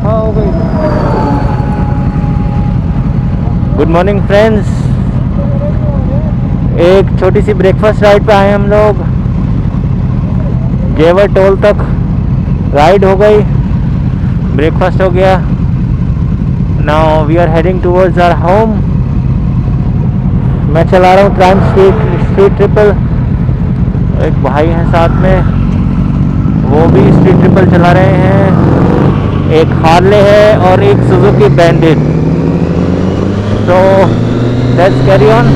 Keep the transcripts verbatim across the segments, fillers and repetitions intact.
हाँ हो गई। गुड मॉर्निंग फ्रेंड्स, एक छोटी सी ब्रेकफास्ट राइड पे आए हम लोग। जेवर टोल तक राइड हो गई, ब्रेकफास्ट हो गया। Now we are heading towards our home. मैं चला रहा हूँ प्राइम स्ट्रीट स्ट्रीट ट्रिपल। एक भाई हैं साथ में, वो भी स्ट्रीट ट्रिपल चला रहे हैं। एक हार्ले है और एक सुजुकी बैंडिट। तो लेट्स कैरी ऑन।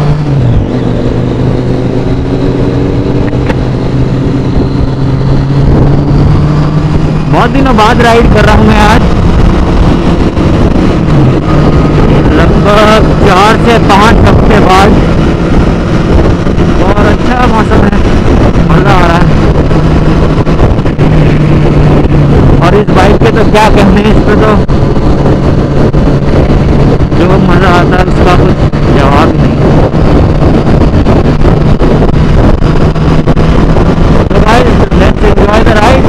बहुत दिनों बाद राइड कर रहा हूँ मैं आज, लगभग चार से पाँच हफ्ते बाद। और अच्छा मौसम है, मज़ा आ रहा है। और इस बाइक पे तो क्या कहने, इस पे तो जो मज़ा आता है उसका कुछ जवाब नहीं। तो guys, let's enjoy the ride.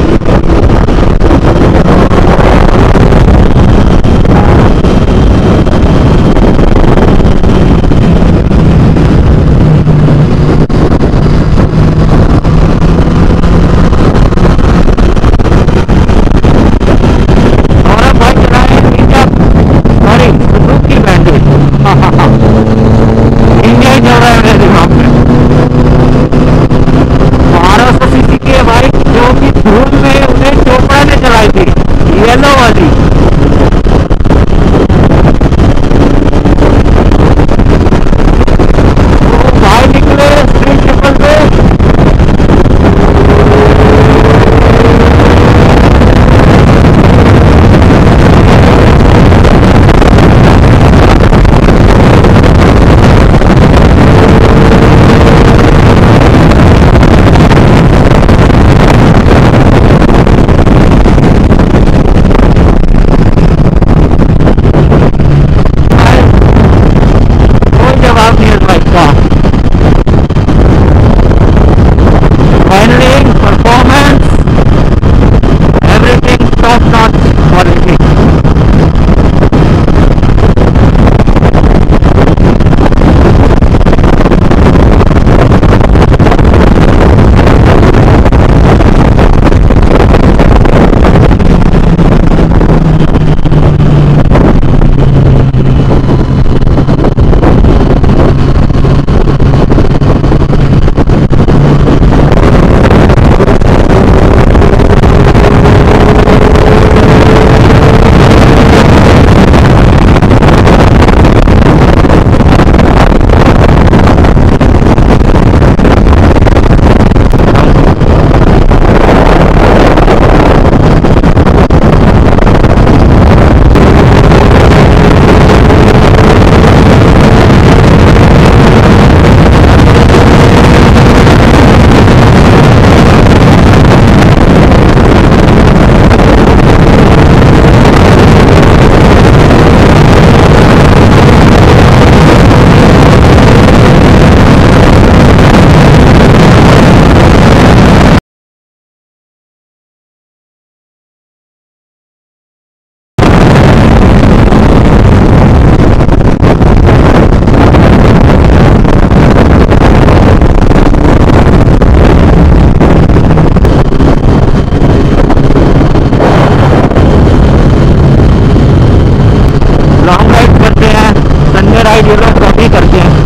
ये लोग कभी करते हैं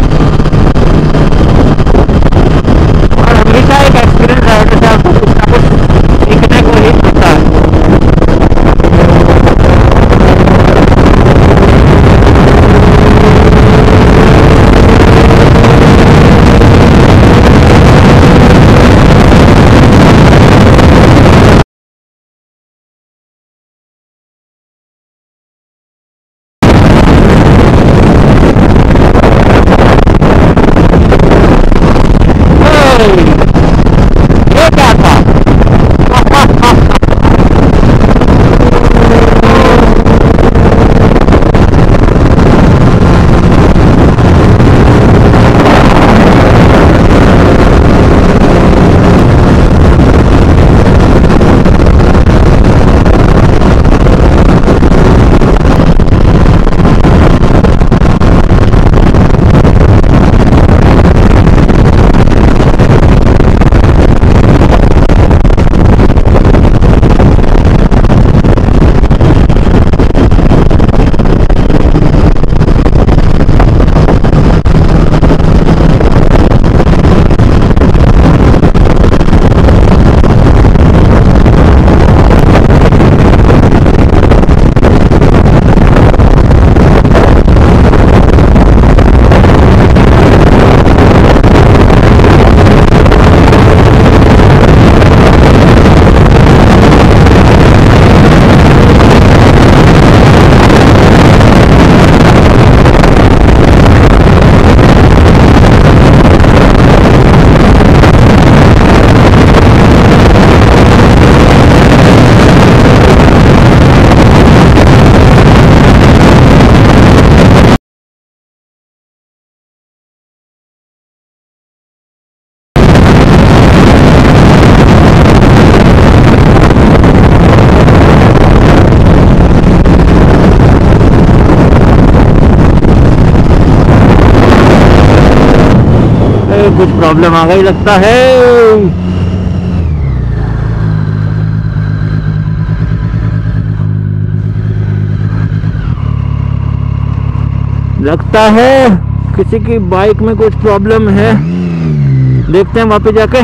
और हमेशा एक एक्सपीरियंस राइडर से आपको कुछ ना कुछ सीखने को ही मिलता है। ये क्या था? में कुछ प्रॉब्लम आ गई लगता है। लगता है किसी की बाइक में कुछ प्रॉब्लम है। देखते हैं वहां पे जाके।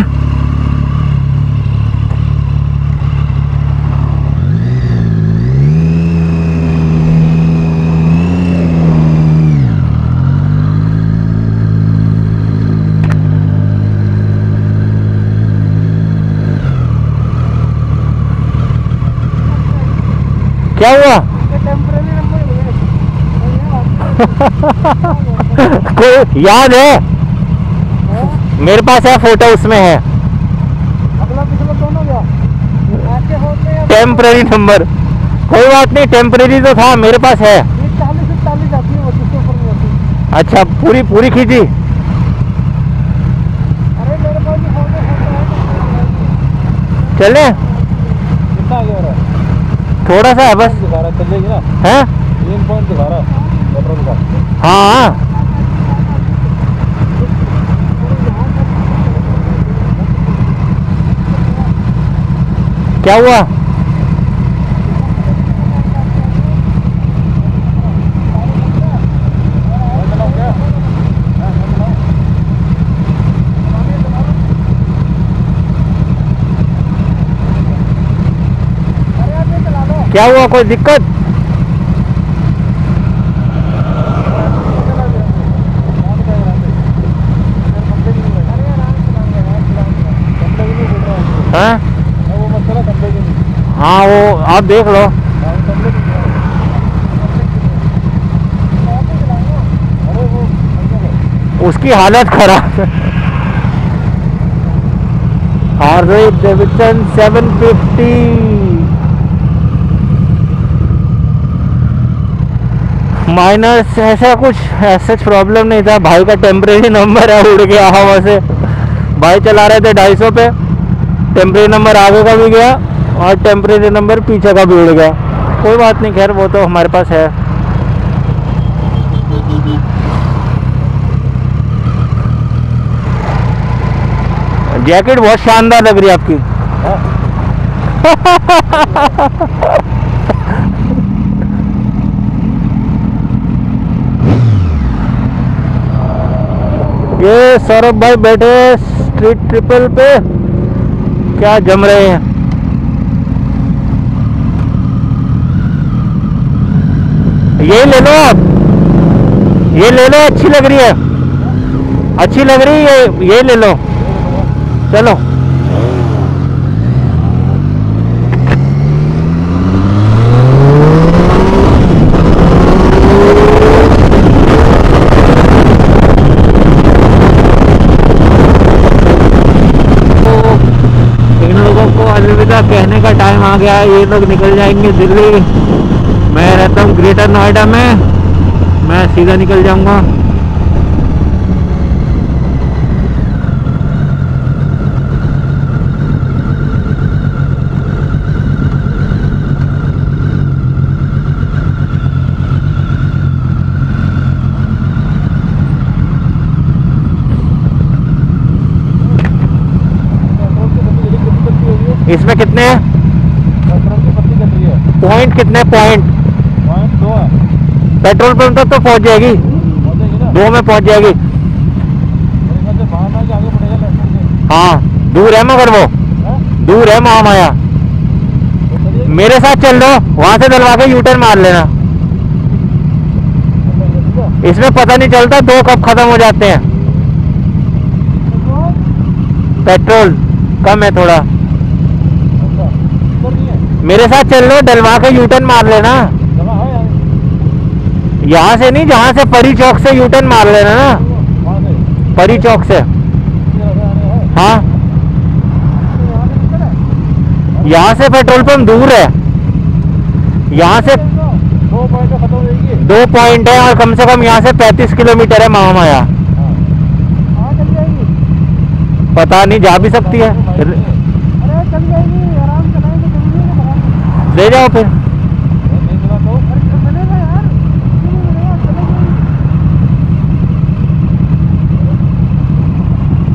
क्या हुआ? कोई याद है? मेरे पास है फोटो, उसमें है अगला पिछला दोनों गया ऐसे होते हैं। Temporary number. कोई बात नहीं, टेम्परेरी तो था, मेरे पास है। चालीस से चालीस आती है वो, जिसके ऊपर नहीं होती। अच्छा, पूरी पूरी खींची। अरे मेरे पास भी फोटो है। चले कितना आगे हो रहा है? थोड़ा सा है बस। दिखा रहा है, चलेगी ना? है तीन पॉइंट दिखा रहा है पेट्रोल का। हाँ, क्या हुआ? क्या हुआ, कोई दिक्कत? हाँ हाँ, वो आप देख लो। उसकी हालत खराब है। Harley Davidson seven fifty. Minus ऐसा कुछ ऐसा प्रॉब्लम नहीं था। भाई का टेम्परेरी नंबर है, उड़ गया हवा से। भाई चला रहे थे ढाई सौ पे, टेम्परेरी नंबर आगे का भी गया और टेम्परेरी नंबर पीछे का भी उड़ गया। कोई बात नहीं, खैर वो तो हमारे पास है। जैकेट बहुत शानदार लग रही है आपकी। ये सौरभ भाई बैठे स्ट्रीट ट्रिपल पे, क्या जम रहे हैं। ये ले लो आप, ये ले लो, अच्छी लग रही है, अच्छी लग रही है, ये ये ले लो। चलो इन लोगों को अलविदा कहने का टाइम आ गया है। ये लोग निकल जाएंगे दिल्ली। मैं रहता हूँ ग्रेटर नोएडा में, मैं सीधा निकल जाऊंगा। इसमें कितने हैं? पेट्रोल की पत्ती कट रही है। पॉइंट कितने? पॉइंट पॉइंट दो है। पेट्रोल पंप तक तो पहुंच जाएगी, पहुंचेगी ना? दो में पहुंच जाएगी। मेरे ख्याल से बाहर ना आगे पड़ेगा लेफ्ट से। हाँ, दूर है मगर वो हैं? दूर है महामाया। तो चलिए। मेरे साथ चल दो, वहां से डलवा के यूटर्न मार लेना। इसमें पता नहीं चलता दो कब खत्म हो जाते हैं। पेट्रोल कम है थोड़ा। मेरे साथ चल लो, डलवा के यूटर्न मार लेना। यहाँ से नहीं, जहाँ से परी चौक से यूटर्न मार लेना ना, परी चौक से। हाँ, यहाँ से पेट्रोल पंप दूर है, यहाँ से दो पॉइंट खत्म हो जाएगी। दो पॉइंट है और कम से कम यहाँ से पैंतीस किलोमीटर है महामाया। हाँ चल जाएगी। पता नहीं, जा भी सकती है। अरे चल जाएगी, आराम चलाएंगे, जल्दी है ना। ले जाओ फिर। नहीं मिला तो चलेगा यार, क्यों नहीं मिलेगा, चलेगा।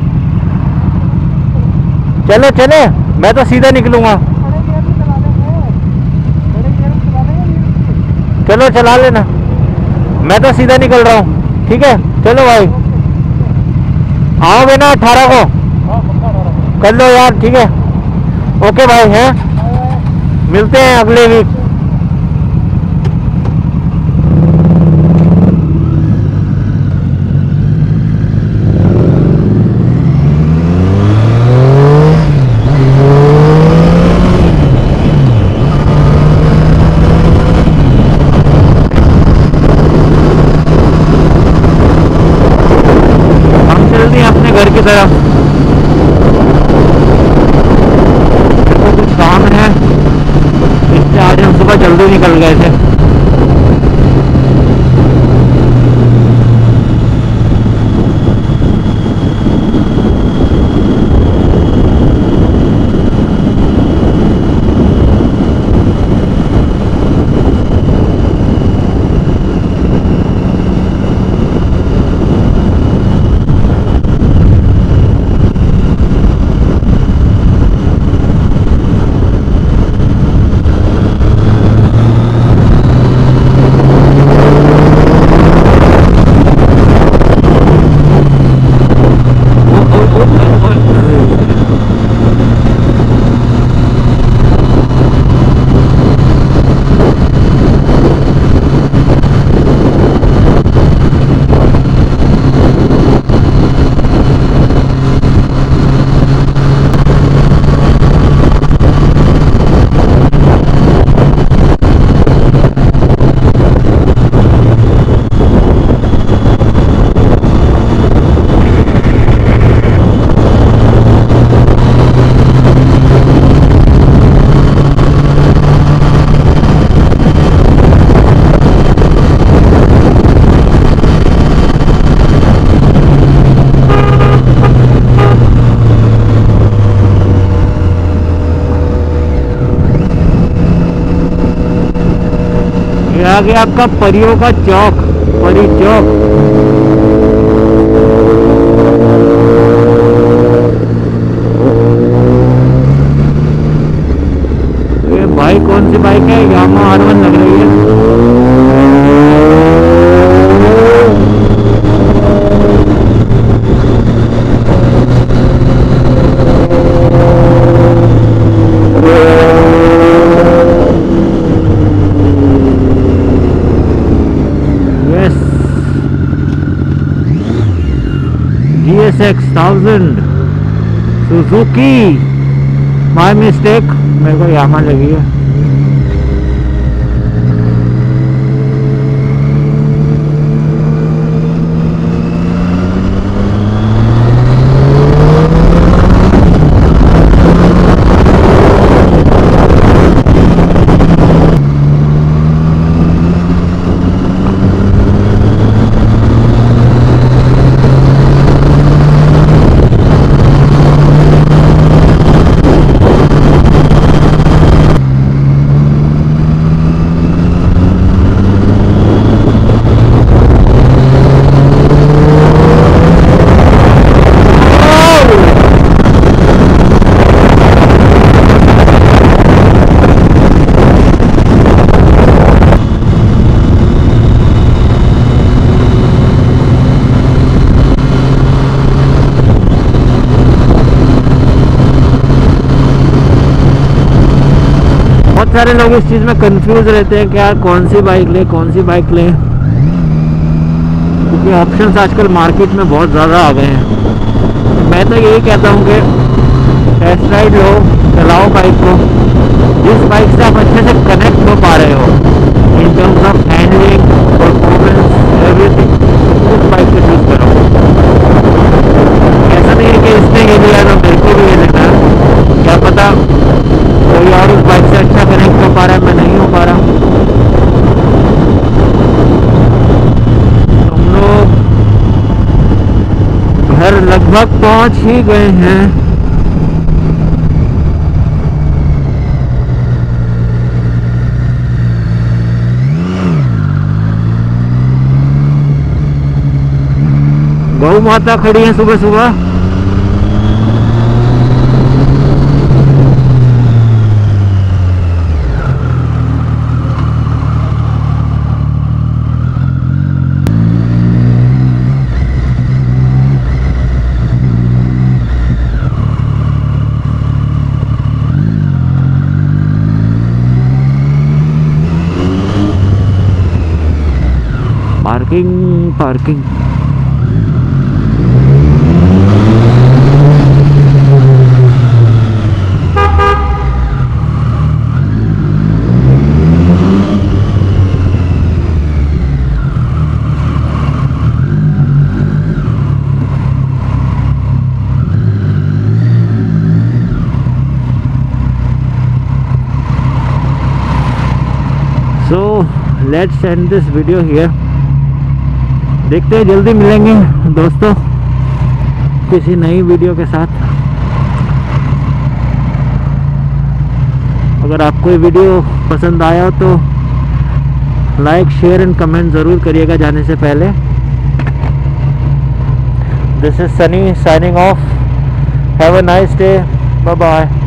चलो चले, मैं तो सीधा निकलूंगा। बड़े गियर में चला लेंगे, बड़े गियर में चला लेंगे। चलो चला लेना, मैं तो सीधा निकल रहा हूँ। ठीक है चलो भाई, आओगे ना अठारह को? हाँ पक्का अठारह। कर लो यार, ठीक है। ओके भाई, हैं मिलते हैं अगले वीक। हम चलते हैं अपने घर की तरफ, कुछ काम है इसलिए आज हम सुबह जल्दी निकल गए थे। ये आ गया आपका परियों का चौक, परी चौक। ये भाई कौन सी बाइक है? यामा आर वन लग रही है। G S X thousand Suzuki, my mistake, मेरे को यामा लगी है। बहुत सारे लोग इस चीज़ में कंफ्यूज रहते हैं कि यार कौन सी बाइक लें, कौन सी बाइक लें, क्योंकि ऑप्शंस आजकल मार्केट में बहुत ज़्यादा आ गए हैं। तो मैं तो यही कहता हूँ कि टेस्ट राइड लो, चलाओ बाइक को, जिस बाइक से आप अच्छे से कनेक्ट हो पा रहे हो in terms of handling, performance, everything, उस बाइक को चूज करो। ऐसा नहीं है कि इसने ये लिया तो मेरे को भी ये लेना है, क्या पता कोई और उस बाइक से अच्छा कनेक्ट हो पा रहा है, मैं नहीं हो पा रहा। हम लोग घर लगभग पहुंच ही गए हैं। गौ माता खड़ी है सुबह सुबह। Parking parking. So let's end this video here। देखते हैं, जल्दी मिलेंगे दोस्तों किसी नई वीडियो के साथ। अगर आपको ये वीडियो पसंद आया तो लाइक शेयर एंड कमेंट ज़रूर करिएगा जाने से पहले। This is Sunny signing off. Have a nice day, bye bye.